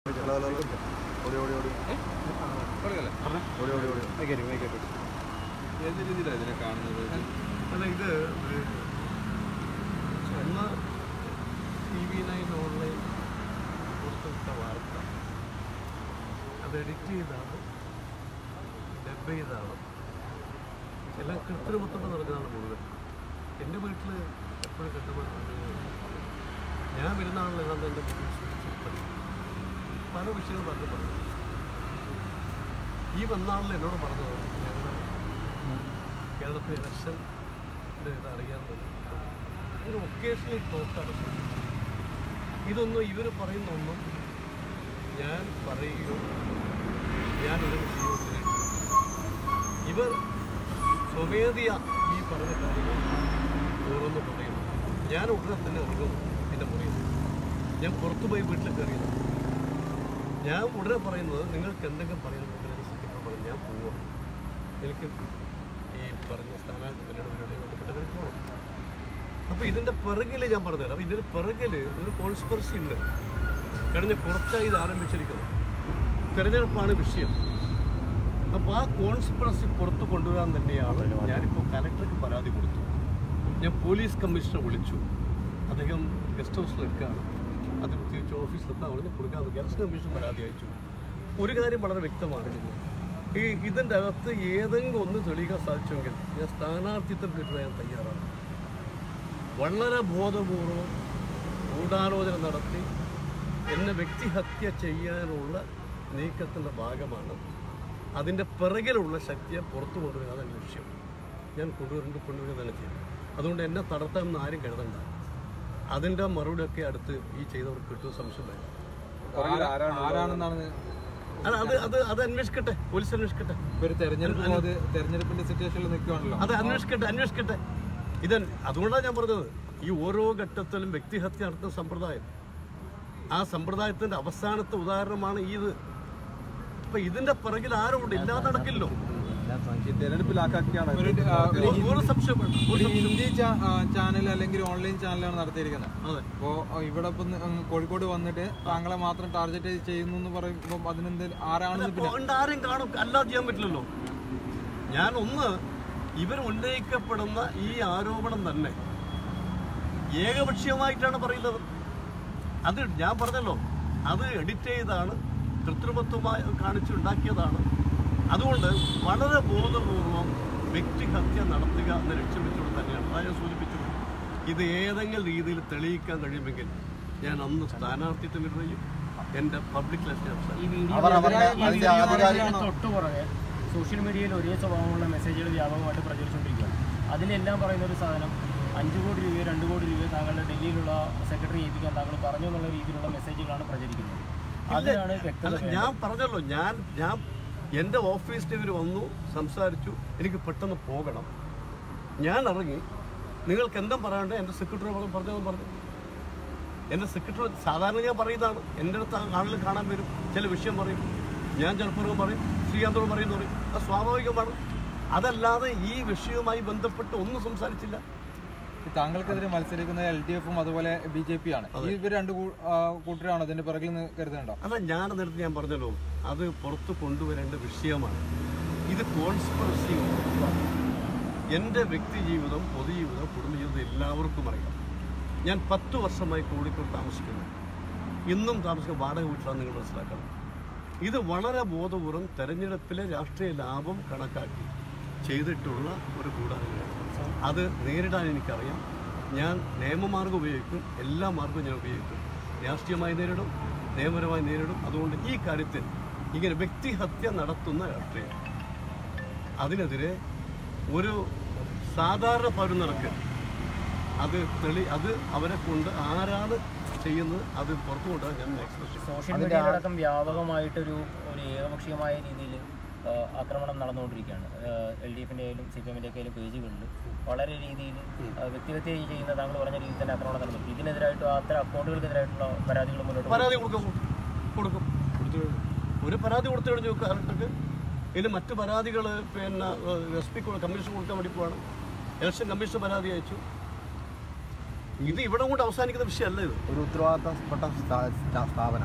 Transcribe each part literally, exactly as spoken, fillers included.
ഏത് രീതിയിലാണ് ഇതിനെ കാണുന്നത്? അല്ല, ഇത് ഒന്ന് ടി വി നയൻ ഓൺലൈൻ പുറത്തുവിട്ട വാർത്ത അത് എഡിറ്റ് ചെയ്താണ്, ഡബ് ചെയ്താണ്, എല്ലാം കൃത്രിമത്തോടെ നടക്കുന്നതാണ് മുഴുവൻ. എൻ്റെ വീട്ടിൽ എപ്പോഴും കെട്ടുമ്പോൾ ഞാൻ വരുന്നതാണല്ലോ ഏതാണ്ട് എൻ്റെ വീട്ടിൽ സൂക്ഷിച്ചത് പല വിഷയങ്ങൾ പറഞ്ഞു പറഞ്ഞു. ഈ വന്നാണല്ലോ എന്നോട് പറഞ്ഞത് ഞങ്ങളുടെ കേരളത്തിലെ ഇലക്ഷൻ്റെ ഇത് അറിയാൻ വേണ്ടി ഇങ്ങനെ ഒക്കേഷണലി ടോക്കാണ്. ഇതൊന്നും ഇവർ പറയുന്നൊന്നും ഞാൻ പറയുകയോ ഞാനൊരു ജീവിതത്തിൽ ഇവർ സ്വമേധയ ഈ പറഞ്ഞ കാര്യങ്ങൾ ഓരോന്ന് പറയുന്നു. ഞാൻ ഉടനെ തന്നെ ഇറങ്ങും എൻ്റെ മുറിയിൽ. ഞാൻ പുറത്തുപോയി വീട്ടിൽ കയറിയത്. ഞാൻ ഉടനെ പറയുന്നത് നിങ്ങൾക്ക് എന്തെങ്കിലും പറയുന്നുണ്ടെങ്കിൽ സെക്രട്ടറി പറയും, ഞാൻ പോവാം, എനിക്ക് ഈ പറഞ്ഞ സ്ഥാനാർത്ഥി പരിപാടികളുമായി ബന്ധപ്പെട്ടവർക്ക് പോകണം. അപ്പോൾ ഇതിൻ്റെ പിറകിൽ ഞാൻ പറഞ്ഞുതരാം. അപ്പോൾ ഇതിൻ്റെ പിറകിൽ ഒരു കോൺസ്പിറസി ഉണ്ട്. കഴിഞ്ഞ കുറച്ചായി ഇത് ആരംഭിച്ചിരിക്കുന്നത്. തിരഞ്ഞെടുപ്പാണ് വിഷയം. അപ്പോൾ ആ കോൺസ്പിറസി പുറത്ത് കൊണ്ടുവരാൻ തന്നെയാണ് ഞാനിപ്പോൾ കലക്ടർക്ക് പരാതി കൊടുത്തു. ഞാൻ പോലീസ് കമ്മീഷണറെ വിളിച്ചു. അദ്ദേഹം ഗസ്റ്റ് ഹൗസിൽ നിൽക്കുകയാണ്. അത് പ്രത്യേകിച്ച് ഓഫീസിലെത്താൻ പറഞ്ഞ് കൊടുക്കാൻ ഗസ്റ്റ് കമ്മീഷൻ പരാതി അയച്ചു. ഒരു കാര്യം വളരെ വ്യക്തമാണ്. ഈ ഇതിൻ്റെ അകത്ത് ഏതെങ്കിലും ഒന്ന് തെളിയിക്കാൻ സാധിച്ചെങ്കിൽ ഞാൻ സ്ഥാനാർത്ഥിത്വം കിട്ടാൻ തയ്യാറാണ്. വളരെ ബോധപൂർവം ഗൂഢാലോചന നടത്തി എന്നെ വ്യക്തിഹത്യ ചെയ്യാനുള്ള നീക്കത്തിൻ്റെ ഭാഗമാണ്. അതിൻ്റെ പിറകിലുള്ള ശക്തിയെ പുറത്തു കൊണ്ടുവരിക, അതാണ് ലക്ഷ്യം. ഞാൻ കൊണ്ടുവരേണ്ട കൊണ്ടുവരിക തന്നെ ചെയ്യും. അതുകൊണ്ട് എന്നെ തടത്താമെന്ന് ആരും കരുതണ്ട. അതിൻ്റെ മറുപടിയൊക്കെ അടുത്ത് ഈ ചെയ്തവർക്ക് കിട്ടുന്ന സംശയം വേണം. അത് അത് അത് അത് അന്വേഷിക്കട്ടെ, പോലീസ് അന്വേഷിക്കട്ടെ. തെരഞ്ഞെടുപ്പിന്റെ സിറ്റുവേഷനിൽ നിൽക്കുകയാണല്ലോ, അത് അന്വേഷിക്കട്ടെ അന്വേഷിക്കട്ടെ ഇത് അതുകൊണ്ടാണ് ഞാൻ പറഞ്ഞത്, ഈ ഓരോ ഘട്ടത്തിലും വ്യക്തിഹത്യ നടത്തുന്ന സമ്പ്രദായം, ആ സമ്പ്രദായത്തിന്റെ അവസാനത്തെ ഉദാഹരണമാണ് ഇത്. അപ്പൊ ഇതിന്റെ പിറകിൽ ആരും ഉണ്ട്, ഇല്ലാതെ നടക്കില്ലോ. ഹിന്ദി ചാനൽ അല്ലെങ്കിൽ ഓൺലൈൻ ചാനലാണ് നടത്തിയിരിക്കുന്നത്. അപ്പോ ഇവിടെ ഇപ്പൊ കോഴിക്കോട് വന്നിട്ട് താങ്കളെ മാത്രം ടാർഗറ്റ് ചെയ്യുന്നു എന്ന് പറയുമ്പോൾ അതിനെന്ത് ആരാണെന്ന് ആരും കാണും, അല്ലാതെ ചെയ്യാൻ പറ്റില്ലല്ലോ. ഞാൻ ഒന്ന് ഇവർ ഉന്നയിക്കപ്പെടുന്ന ഈ ആരോപണം തന്നെ ഏകപക്ഷീയമായിട്ടാണ് പറയുന്നത്. അത് ഞാൻ പറഞ്ഞല്ലോ, അത് എഡിറ്റ് ചെയ്താണ്, കൃത്രിമത്വമായി കാണിച്ചുണ്ടാക്കിയതാണ്. അതുകൊണ്ട് വളരെ ബോധപൂർവം വ്യക്തിഹത്യ നടത്തുക എന്ന ലക്ഷ്യം വെച്ചുകൊണ്ട് തന്നെയാണ് അതായത് സൂചിപ്പിച്ചത്. ഇത് ഏതെങ്കിലും രീതിയിൽ തെളിയിക്കാൻ കഴിയുമെങ്കിൽ ഞാൻ അന്ന് സ്ഥാനാർത്ഥിത്വം നിർവഹിക്കും. എൻ്റെ പബ്ലിക് തൊട്ടുപുറകെ സോഷ്യൽ മീഡിയയിൽ ഒരേ സ്വഭാവമുള്ള മെസ്സേജുകൾ വ്യാപകമായിട്ട് പ്രചരിച്ചുകൊണ്ടിരിക്കുകയാണ്. അതിലെല്ലാം പറയുന്ന ഒരു സാധനം അഞ്ച് കോടി രൂപയോ രണ്ട് കോടി രൂപയോ താങ്കളുടെ ഡൽഹിയിലുള്ള സെക്രട്ടറി ഏൽപ്പിക്കാൻ താങ്കൾ പറഞ്ഞു എന്നുള്ള രീതിയിലുള്ള മെസ്സേജുകളാണ് പ്രചരിക്കുന്നത്. അതിനാണ് വ്യക്തത. ഞാൻ പറഞ്ഞല്ലോ, ഞാൻ ഞാൻ എൻ്റെ ഓഫീസിൽ ഇവർ വന്നു സംസാരിച്ചു, എനിക്ക് പെട്ടെന്ന് പോകണം, ഞാൻ ഇറങ്ങി. നിങ്ങൾക്ക് എന്താ പറയാണ്ട് എൻ്റെ സെക്രട്ടറി പറഞ്ഞതെന്ന് പറഞ്ഞു. എൻ്റെ സെക്രട്ടറി സാധാരണ ഞാൻ പറയുന്നതാണ്, എൻ്റെ അടുത്ത് ആളുകൾ കാണാൻ വരും, ചില വിഷയം പറയും, ഞാൻ ചിലപ്പോൾ പറയും, ശ്രീകാന്തോട് പറയുന്നു പറയും, അത് സ്വാഭാവികമാണ്. അതല്ലാതെ ഈ വിഷയവുമായി ബന്ധപ്പെട്ട് ഒന്നും സംസാരിച്ചില്ല. താങ്കൾക്കെതിരെ മത്സരിക്കുന്ന എൽ ഡി എഫും അതുപോലെ ബി ജെ പി ആണ്. ഇവർ രണ്ട് കൂട്ടരാണ് അതിന്റെ പിറകിൽ നിന്ന് കരുതേണ്ടോ? അല്ല, ഞാൻ നേരത്തെ ഞാൻ പറഞ്ഞല്ലോ, അത് പുറത്ത് കൊണ്ടുവരേണ്ട വിഷയമാണ്. ഇത് കോൺസ്പിറസി. എൻ്റെ വ്യക്തി ജീവിതം, പൊതുജീവിതം, കുടുംബജീവിതം എല്ലാവർക്കും അറിയാം. ഞാൻ പത്ത് വർഷമായി കോഴിക്കോട് താമസിക്കുന്നു. ഇന്നും താമസിക്കുന്ന വാടക വീട്ടിലാണ് നിങ്ങൾ മനസ്സിലാക്കണം. ഇത് വളരെ ബോധപൂർവം തെരഞ്ഞെടുപ്പിലെ രാഷ്ട്രീയ ലാഭം കണക്കാക്കി ചെയ്തിട്ടുള്ള ഒരു ഗൂഢാലോചനയാണ്. അത് നേരിടാൻ എനിക്കറിയാം. ഞാൻ നിയമമാർഗം ഉപയോഗിക്കും, എല്ലാ മാർഗവും ഞാൻ ഉപയോഗിക്കും. രാഷ്ട്രീയമായി നേരിടും, നിയമപരമായി നേരിടും. അതുകൊണ്ട് ഈ കാര്യത്തിൽ ഇങ്ങനെ വ്യക്തിഹത്യ നടത്തുന്ന രാഷ്ട്രീയം, അതിനെതിരെ ഒരു സാധാരണ പൗരനിറക്ക് അത് തെളി അത് അവരെ കൊണ്ട് ആരാണ് ചെയ്യുന്നത് അത് പുറത്തു കൊണ്ടുപോകാൻ ഞാൻ എക്സ്പ്രഷൻ. സോഷ്യൽ മീഡിയയിലടക്കം വ്യാപകമായിട്ടൊരു ഒരു ഏകപക്ഷീയമായ രീതിയിൽ ആക്രമണം നടന്നുകൊണ്ടിരിക്കുകയാണ്. എൽ ഡി എഫിൻ്റെ ആയാലും സി പി എമ്മിൻ്റെ ആയാലും പേജുകളിൽ വളരെ രീതിയിൽ വ്യക്തിഹത്യ ചെയ്യുന്ന താങ്കൾ പറഞ്ഞ രീതിയിൽ തന്നെ ആക്രമണം നടന്നു. ഇതിനെതിരായിട്ട് അത്തരം അക്കൗണ്ടുകൾക്കെതിരായിട്ടുള്ള പരാതികൾ മുന്നോട്ട് പരാതി കൊടുക്കും കൊടുക്കും ഒരു പരാതി കൊടുത്തു കഴിഞ്ഞു കലക്ടർക്ക്. ഇനി മറ്റു പരാതികൾ പിന്നെ എസ് പി കമ്മീഷൻ കൊടുക്കാൻ വേണ്ടി പോവാണ്. ഇലക്ഷൻ കമ്മീഷൻ പരാതി അയച്ചു. ഇത് ഇവിടെ കൊണ്ട് അവസാനിക്കുന്ന വിഷയമല്ല. ഇത് ഒരു ഉത്തരവാദിത്തപ്പെട്ട സ്ഥാപനം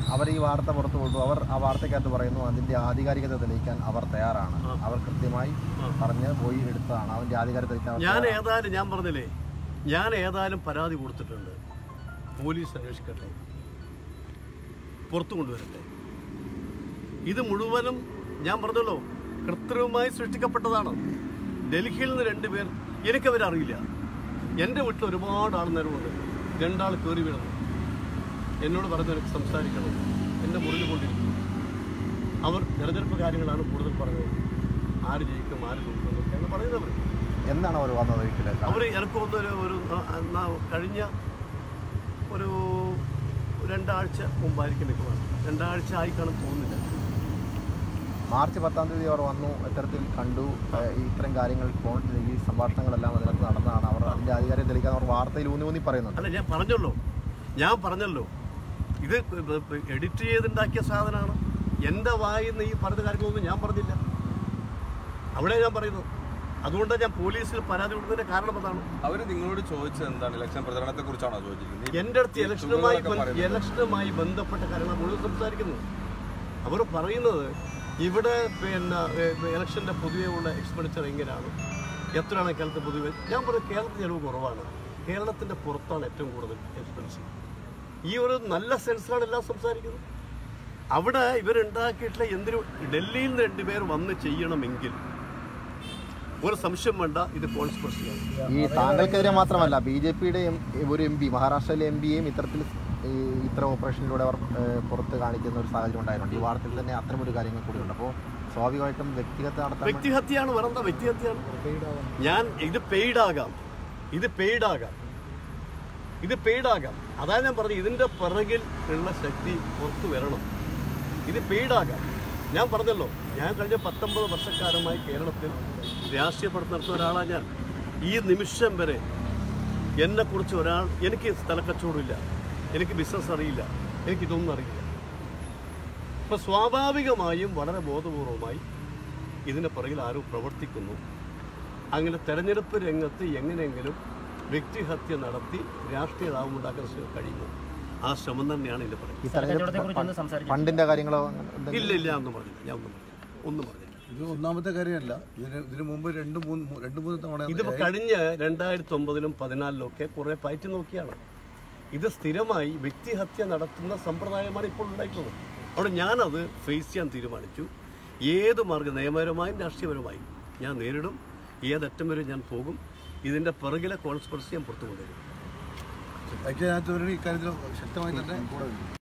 അവർ ഈ വാർത്ത പുറത്തു കൊണ്ടു. അവർ ആ വാർത്തയ്ക്കകത്ത് പറയുന്നു അതിൻ്റെ ആധികാരികത തെളിയിക്കാൻ അവർ തയ്യാറാണ്. അവർ കൃത്യമായി പറഞ്ഞ് പോയി എടുത്തതാണ് അതിൻ്റെ ആധികാരികത തെളിയിക്കാൻ. ഞാൻ ഏതായാലും ഞാൻ പറഞ്ഞില്ലേ, ഞാൻ ഏതായാലും പരാതി കൊടുത്തിട്ടുണ്ട്. പോലീസ് അന്വേഷിക്കട്ടെ, പുറത്തു കൊണ്ടുവരട്ടെ. ഇത് മുഴുവനും ഞാൻ പറഞ്ഞല്ലോ കൃത്രിമമായി സൃഷ്ടിക്കപ്പെട്ടതാണ്. ഡൽഹിയിൽ നിന്ന് രണ്ടുപേർ, എനിക്കവരറിയില്ല. എൻ്റെ വീട്ടിൽ ഒരുപാട് ആൾ നേരമുണ്ട്. രണ്ടാൾ കയറി വീണു, എന്നോട് പറഞ്ഞു എനിക്ക് സംസാരിക്കണം, എൻ്റെ മുറിയിൽ കൊണ്ടിരിക്കും. അവർ തെരഞ്ഞെടുപ്പ് കാര്യങ്ങളാണ് കൂടുതൽ പറഞ്ഞത്. ആര് ജയിക്കും, ആര് തോക്കും എന്നൊക്കെയാണ് പറയുന്നവർ. എന്താണ് അവർ വന്നത് വീട്ടിൽ? അവർ എനിക്ക് തോന്നുന്ന ഒരു കഴിഞ്ഞ ഒരു രണ്ടാഴ്ച മുമ്പായിരിക്കും നിൽക്കുന്നത്. രണ്ടാഴ്ച ആയി കാണും തോന്നുന്നില്ല. മാർച്ച് പത്താം തീയതി അവർ വന്നു, ഇത്തരത്തിൽ കണ്ടു. ഇത്തരം കാര്യങ്ങൾ ഫോണിൽ ഈ സംഭാഷണങ്ങളെല്ലാം അതിനകത്ത് നടന്നതാണ്. അവർ അതിൻ്റെ ആധികാരികത തെളിയിക്കാൻ അവർ വാർത്തയിൽ ഊന്നി ഊന്നി പറയുന്നുണ്ട്. അല്ല, ഞാൻ പറഞ്ഞല്ലോ ഞാൻ പറഞ്ഞല്ലോ ഇത് എഡിറ്റ് ചെയ്തുണ്ടാക്കിയ സാധനമാണ്. എൻ്റെ വായിന്ന് ഈ പറഞ്ഞ കാര്യങ്ങളൊന്നും ഞാൻ പറഞ്ഞില്ല. അവിടെ ഞാൻ പറയുന്നു. അതുകൊണ്ട് ഞാൻ പോലീസിൽ പരാതി കൊടുത്തതിന്റെ കാരണം അതാണ്. അവർ നിങ്ങളോട് ചോദിച്ചത് എന്താണ്? ഇലക്ഷൻ പ്രചരണത്തെ കുറിച്ചാണോ ചോദിച്ചിരിക്കുന്നത്? എൻ്റെ അടുത്ത് ഇലക്ഷനുമായി ഇലക്ഷനുമായി ബന്ധപ്പെട്ട കാര്യങ്ങൾ മുഴുവൻ സംസാരിക്കുന്നു. അവർ പറയുന്നത് ഇവിടെ പിന്നെ ഇലക്ഷൻ്റെ പൊതുവെ ഉള്ള എക്സ്പെൻഡിച്ചർ എങ്ങനെയാണ്, എത്രയാണ് കേരളത്തിൽ പൊതുവെ. ഞാൻ പറയും കേരളത്തിൽ ചിലവ് കുറവാണ്, കേരളത്തിൻ്റെ പുറത്താണ് ഏറ്റവും കൂടുതൽ എക്സ്പെൻസീവ്. ഈ ഒരു നല്ല സെൻസിലാണ് എല്ലാം സംസാരിക്കുന്നത്. അവിടെ ഇവരുണ്ടാക്കിയിട്ടുള്ള എന്തിനു ഡൽഹിയിൽ നിന്ന് രണ്ടുപേർ വന്ന് ചെയ്യണമെങ്കിൽ ഒരു സംശയം വേണ്ട, ഇത് കോൺസ്പിറസിയാണ്. ഈ താങ്കൾക്കെതിരെ മാത്രമല്ല, ബി ജെ പിയുടെ ഒരു എം പി, മഹാരാഷ്ട്രയിലെ എം പിയെയും ഇത്തരത്തിൽ ഇത്തരം ഓപ്പറേഷനിലൂടെ അവർ പുറത്ത് കാണിക്കുന്ന ഒരു സാഹചര്യം ഉണ്ടായിട്ടുണ്ട്. ഈ വാർത്തയിൽ തന്നെ അത്തരമൊരു കാര്യങ്ങൾ കൂടിയുണ്ട്. അപ്പോൾ സ്വാഭാവികമായിട്ടും വ്യക്തിഹത്യ നടത്താൻ വ്യക്തിഹത്യയാണ് വേറെന്താ? വ്യക്തിഹത്യയാണ്. ഞാൻ ഇത് പെയ്ഡാകാം, ഇത് പെയ്ഡാകാം, ഇത് പെയ്ഡാകാം. അതാണ് ഞാൻ പറഞ്ഞത്. ഇതിൻ്റെ പിറകിൽ ഉള്ള ശക്തി പുറത്തു വരണം. ഇത് പെയ്ഡാകാം. ഞാൻ പറഞ്ഞല്ലോ, ഞാൻ കഴിഞ്ഞ പത്തൊമ്പത് വർഷക്കാലമായി കേരളത്തിൽ രാഷ്ട്രീയ പ്രവർത്തനം നടത്തുന്ന ഒരാളാണ് ഞാൻ. ഈ നിമിഷം വരെ എന്നെക്കുറിച്ച് ഒരാൾ, എനിക്ക് സ്ഥലക്കച്ചവടമില്ല, എനിക്ക് ബിസിനസ് അറിയില്ല, എനിക്കിതൊന്നും അറിയില്ല. അപ്പോൾ സ്വാഭാവികമായും വളരെ ബോധപൂർവമായി ഇതിൻ്റെ പുറകിൽ ആരും പ്രവർത്തിക്കുന്നു. അങ്ങനെ തെരഞ്ഞെടുപ്പ് രംഗത്ത് എങ്ങനെയെങ്കിലും വ്യക്തിഹത്യ നടത്തി രാഷ്ട്രീയ ലാഭം ഉണ്ടാക്കാൻ കഴിയുന്നു. ആ ശ്രമം തന്നെയാണ് ഇതിൻ്റെ പുറകിൽ. ഫണ്ടിൻ്റെ കാര്യങ്ങളോ? ഇല്ല ഇല്ല ഒന്നും പറഞ്ഞില്ല. ഞാൻ ഒന്നും പറഞ്ഞില്ല ഒന്നും പറഞ്ഞില്ല ഇത് ഒന്നാമത്തെ കാര്യമല്ല. ഇതിന് ഇതിനു മുമ്പ് രണ്ട് മൂന്ന് രണ്ട് മൂന്ന് തവണ ഇതിപ്പോൾ കഴിഞ്ഞ രണ്ടായിരത്തി ഒമ്പതിലും പതിനാലിലും ഒക്കെ കുറേ പയറ്റി നോക്കിയാണ്. ഇത് സ്ഥിരമായി വ്യക്തിഹത്യ നടത്തുന്ന സമ്പ്രദായമാണ് ഇപ്പോൾ ഉണ്ടായിട്ടുള്ളത്. അവിടെ ഞാനത് ഫേസ് ചെയ്യാൻ തീരുമാനിച്ചു. ഏത് മാർഗ്ഗം, നിയമപരമായും രാഷ്ട്രീയപരമായും ഞാൻ നേരിടും. ഏതറ്റം വരെ ഞാൻ പോകും. ഇതിൻ്റെ പിറകിലെ കോൺസ്പിറസി ഞാൻ പുറത്തു കൊണ്ടുവരും. ഐക്യരാഷ്ട്രസഭയുടെ ഇക്കാര്യത്തിൽ ശക്തമായി തന്നെ